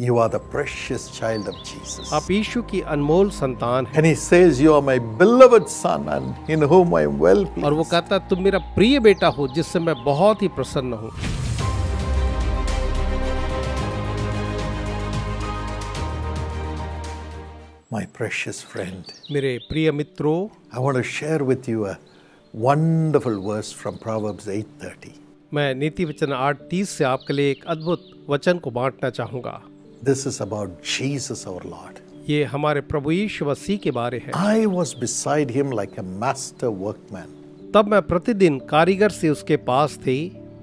You are the precious child of Jesus. आप यीशु की अनमोल संतान हैं। And he says, you are my beloved son and in whom I am well pleased. और वो कहता है तुम मेरा प्रिय बेटा हो जिससे मैं बहुत ही प्रसन्न हूँ। My precious friend, मेरे प्रिय मित्रों, I want to share with you a wonderful verse from Proverbs 8:30. मैं नीति वचन 8:30 से आपके लिए एक अद्भुत वचन को बांटना चाहूँगा। This is about Jesus our Lord. ये हमारे प्रभु यीशु मसीह के बारे है। I was beside him like a master workman. तब मैं प्रतिदिन कारीगर से उसके पास थी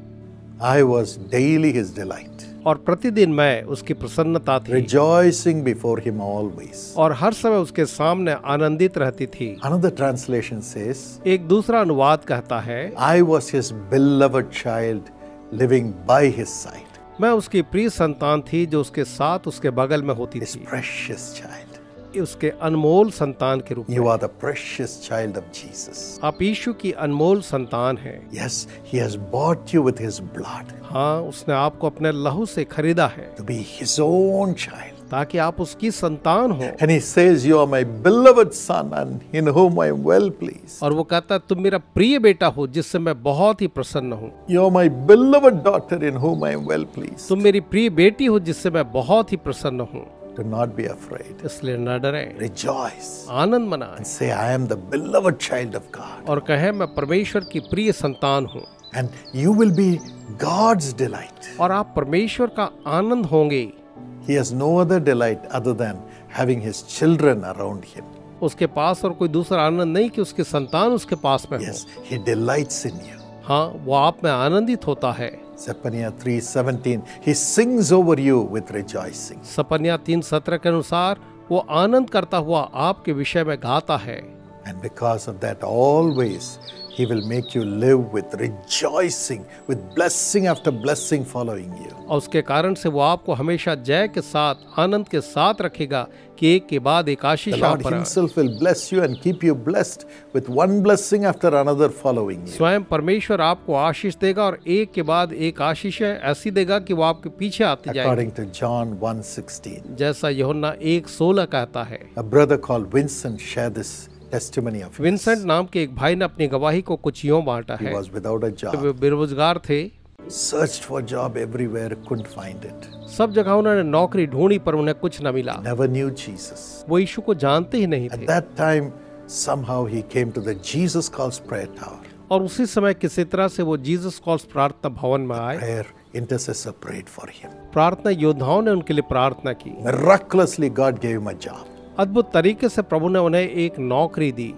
I was daily his delight, और प्रतिदिन मैं उसकी प्रसन्नता थी rejoicing before him always. और हर समय उसके सामने आनंदित रहती थी। Another translation says, एक दूसरा अनुवाद कहता है I was his beloved child living by his side. मैं उसकी प्रिय संतान थी जो उसके साथ उसके बगल में होती His थी, precious child. उसके अनमोल संतान के रूप में। You are the precious child of Jesus. आप यीशु की अनमोल संतान हैं। Yes, he has bought you with his blood हाँ, उसने आपको अपने लहू से खरीदा है to be his own child. ताकि आप उसकी संतान हो। And he says, you are my beloved son and in whom I am well pleased. और वो कहता है तुम मेरा प्रिय बेटा हो जिससे मैं बहुत ही प्रसन्न हूँ। You are my beloved daughter in whom I am well pleased. तुम मेरी प्रिय बेटी हो जिससे मैं बहुत ही प्रसन्न हूँ। Do not be afraid. इसलिए न डरें, Rejoice आनंद मनाएं and say, I am the beloved child of God. और कहें मैं परमेश्वर की प्रिय संतान हूँ। And you will be God's delight. और आप परमेश्वर का आनंद होंगे। He has no other delight other than having his children around him. उसके पास और कोई दूसरा आनंद नहीं कि उसके संतान उसके पास में हो। Yes, he delights in you. हाँ, वो आप में आनंदित होता है। Zephaniah 3:17, he sings over you with rejoicing. सपन्या 3:17 के अनुसार वो आनंद करता हुआ आपके विषय में गाता है। And because of that, always he will make you live with rejoicing, with blessing after blessing following you. और उसके कारण से वो आपको हमेशा जय के साथ, आनंद के साथ रखेगा कि एक के बाद एक The आशीष Lord आप पर आए। himself will bless you and keep you blessed with one blessing after another following you. स्वयं परमेश्वर आपको आशीष देगा और एक के बाद एक आशीष ऐसी देगा कि वो आपके पीछे आती जाएगी। According to John 1:16, जैसा यूहन्ना 1:16 कहता है। a brother called Vincent shared this testimony of his. Vincent नाम के एक भाई ने अपनी गवाही को कुछ यूं बांटा He है। was without a job, वे बेरोजगार थे, searched for job everywhere, couldn't find it. सब जगह उन्होंने नौकरी ढूंढी पर उन्हें कुछ न मिला। Never knew Jesus. वो यीशु को जानते ही नहीं At थे। that time, somehow he came to the Jesus Calls prayer tower. और उसी समय किसी तरह से वो जीसस कॉल्स प्रार्थना भवन में आए। Prayer intercessor prayed for him. प्रार्थना योद्धाओं ने उनके लिए प्रार्थना की। Miraculously, God gave him a job. अद्भुत तरीके से प्रभु ने उन्हें एक नौकरी दी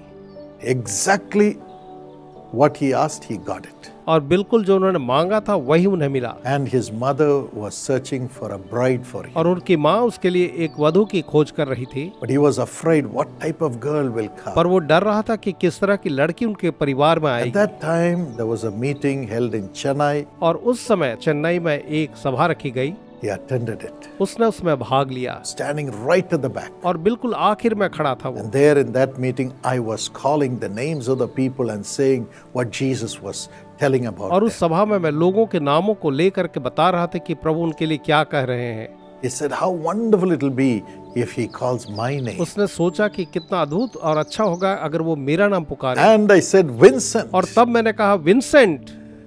Exactly what he asked, he got it. और बिल्कुल जो उन्होंने मांगा था वही उन्हें मिला। And his mother was searching for a bride for him. और उनकी माँ उसके लिए एक वधू की खोज कर रही थी, But he was afraid what type of girl will come. पर वो डर रहा था कि किस तरह की लड़की उनके परिवार में At आएगी। that time, there was a meeting held in Chennai. और उस समय चेन्नई में एक सभा रखी गई। He attended it, उसने उसमें भाग लिया standing right at the back. और बिल्कुल आखिर में खड़ा था वो। And there in that meeting, I was calling the names of the people and saying what Jesus was telling about और उस them. सभा में मैं लोगों के नामों को लेकर के बता रहा था कि प्रभु उनके लिए क्या कह रहे हैं। He said, how wonderful it will be if he calls my name. उसने सोचा कि कितना अद्भुत और अच्छा होगा अगर वो मेरा नाम पुकारे। And I said, Vincent, और तब मैंने कहा, Vincent,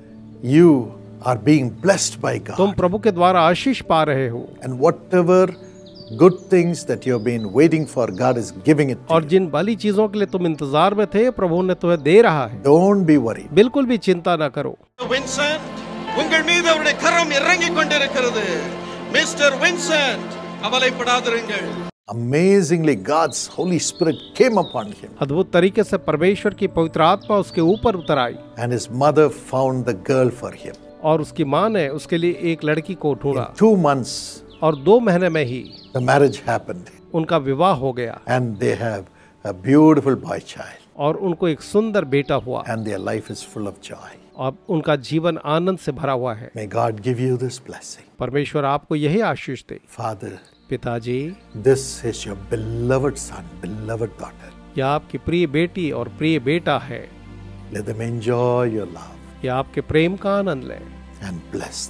you are being blessed by तुम God. प्रभु के द्वारा आशीष पा रहे हो And whatever good things that you have been waiting for, God is giving it to और you. जिन भली चीजों के लिए तुम इंतजार में थे प्रभु ने तुम्हें दे रहा है। Don't be worried. बिल्कुल भी चिंता ना करो। வின்சென்ட், உங்கள் மீது அவருடைய கரம் இறங்கிக் கொண்டிருக்கிறது. மிஸ்டர் வின்சென்ட், கவலைப்படாதிருங்கள். Amazingly, God's Holy Spirit came upon him. अद्भुत तरीके से परमेश्वर की पवित्र आत्मा उसके ऊपर उतर आई And his mother found the girl for him. और उसकी माँ ने उसके लिए एक लड़की को ढूंढा 2 months, और 2 महीने में ही the marriage happened. उनका विवाह हो गया And they have a beautiful boy child. और उनको एक सुंदर बेटा हुआ And their life is full of joy. और उनका जीवन आनंद से भरा हुआ है। May God give you this blessing. परमेश्वर आपको यही आशीष दे। Father, पिताजी, this is your beloved son, beloved daughter. यह आपकी प्रिय बेटी और प्रिय बेटा है। Let them enjoy your love यह आपके प्रेम का आनंद लें and bless them.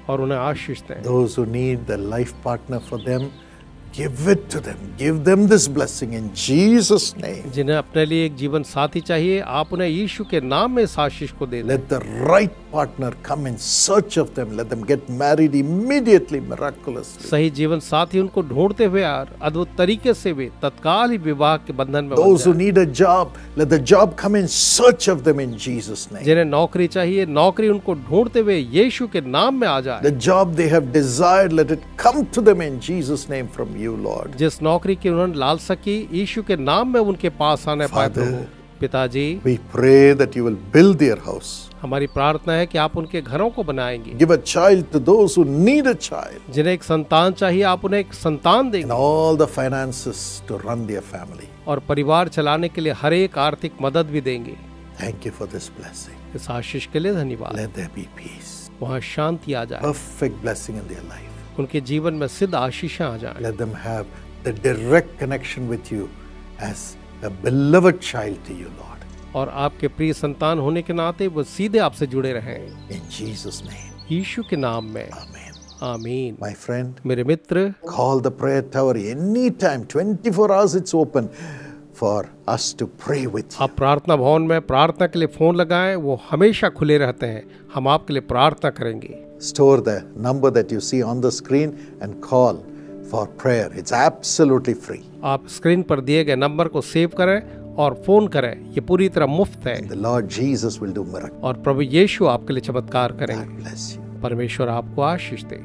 और उन्हें आशीष दें। Those who need the life partner for them, give it to them. Give them this blessing in Jesus' name. जिन्हें अपने लिए एक जीवन साथी चाहिए, आप उन्हें यीशु के नाम में इस आशीष को दे दें। Let the right partner come in search of them. Let them get married immediately, miraculously. सही जीवन साथी उनको ढूंढते हुए और अद्भुत तरीके से वे तत्काल ही विवाह के बंधन में बंध Those who जाएं। need a job, let the job come in search of them in Jesus' name. जिन्हें नौकरी चाहिए, नौकरी उनको ढूंढते हुए यीशु के नाम में आ जाए। The job they have desired, let it come to them in Jesus' name from you, Lord. जिस नौकरी की उन्होंने लालसा की, यीशु के नाम में उनके पास आने पाए। Father, प्रभु पिताजी, We pray that you will build their house. हमारी प्रार्थना है कि आप उनके घरों को बनाएंगे। Give a child to those who need a child, जिन्हें एक संतान चाहिए, आप उन्हें एक संतान and देंगे all the finances to run their family. और परिवार चलाने के लिए हर एक आर्थिक मदद भी देंगे। Thank you for this blessing. इस आशीष के लिए धन्यवाद। Let there be peace, वहाँ शांति आ जाए, perfect blessing in their life. उनके जीवन में सिद्ध आशीषें आ जाएं। Let them have the direct connection with you as a beloved child to you, Lord. और आपके प्रिय संतान होने के नाते वो सीधे आपसे जुड़े रहें। In Jesus' name, यीशु के नाम में Amen. आमीन। My friend, मेरे मित्र, call the prayer tower anytime, 24 hours it's open for us to pray with you. आप प्रार्थना भवन में प्रार्थना के लिए फोन लगाएं, वो हमेशा खुले रहते हैं। हम आपके लिए प्रार्थना करेंगे। Store the number that you see on the screen and call for prayer. It's absolutely free. आप स्क्रीन पर दिए गए नंबर को सेव करें और फोन करें। ये पूरी तरह मुफ्त है The Lord Jesus will do miracles. और प्रभु यीशु आपके लिए चमत्कार करेंगे। God bless you. परमेश्वर आपको आशीष दे।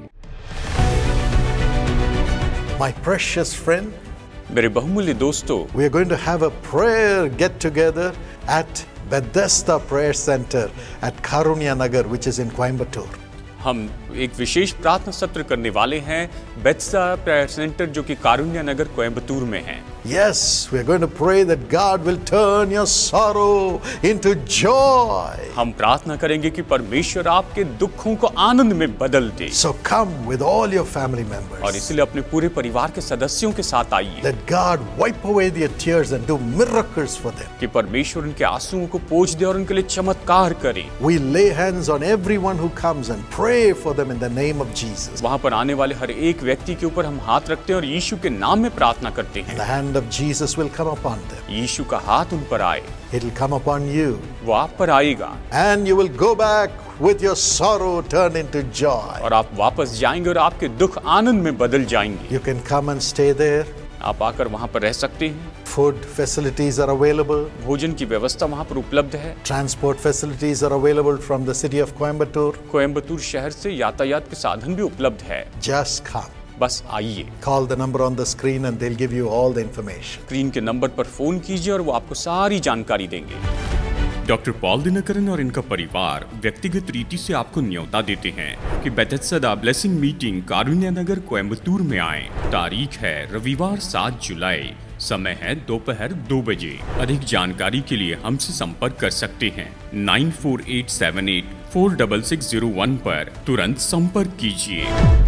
My precious friend, मेरे बहुमूल्य दोस्तों, we are going to have a prayer get together at Bethesda Prayer Center at Karunya Nagar, which is in Coimbatore. हम एक विशेष प्रार्थना सत्र करने वाले हैं बेथेस्दा प्रेयर सेंटर जो कि कारुण्या नगर कोयम्बतूर में है। Yes, we are going to pray that God will turn your sorrow into joy. हम प्रार्थना करेंगे कि परमेश्वर आपके दुखों को आनंद में बदल दे। So come with all your family members. और इसलिए अपने पूरे परिवार के सदस्यों के साथ आइए। Let God wipe away their tears and do miracles for them. कि परमेश्वर उनके आंसुओं को पोंछ दे और उनके लिए चमत्कार करे। We lay hands on everyone who comes and pray for them in the name of Jesus. वहाँ पर आने वाले हर एक व्यक्ति के ऊपर हम हाथ रखते हैं और यीशु के नाम में प्रार्थना करते हैं। The hand of Jesus will come upon them. यीशु का हाथ उन पर आए, It will come upon you. वो आप पर आएगा And you will go back with your sorrow turned into joy. और आप वापस जाएंगे और आपके दुख आनंद में बदल जाएंगे। You can come and stay there. आप आकर वहाँ पर रह सकते हैं। Food facilities are available. भोजन की व्यवस्था वहाँ पर उपलब्ध है। Transport facilities are available from the city of Coimbatore. Coimbatore शहर से यातायात के साधन भी उपलब्ध है। Just come. बस आइए। Call the number on the screen and they'll give you all the information. Screen के नंबर पर फोन कीजिए और वो आपको सारी जानकारी देंगे। डॉक्टर पॉल दिनकरन और इनका परिवार व्यक्तिगत रीति से आपको न्योता देते हैं कि Bethesda blessing meeting Karunya Nagar Coimbatore में आए। तारीख है रविवार 7 जुलाई। समय है दोपहर 2 बजे। अधिक जानकारी के लिए हमसे संपर्क कर सकते हैं 9487846601 पर तुरंत संपर्क कीजिए।